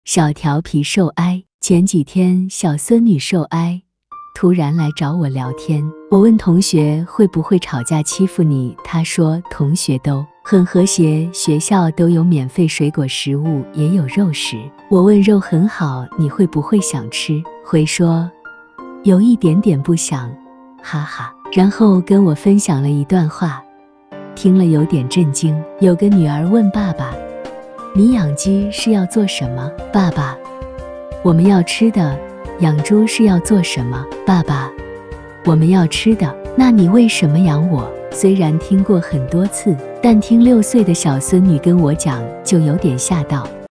小调皮受挨。前几天小孙女受挨，突然来找我聊天。我问同学会不会吵架欺负你，她说同学都很和谐，学校都有免费水果食物，也有肉食。我问肉很好，你会不会想吃？回说有一点点不想，哈哈。然后跟我分享了一段话，听了有点震惊。有个女儿问爸爸，你养鸡是要做什么？爸爸，我们要吃的。养猪是要做什么？爸爸，我们要吃的。那你为什么养我？虽然听过很多次，但听6岁的小孙女跟我讲，就有点吓到。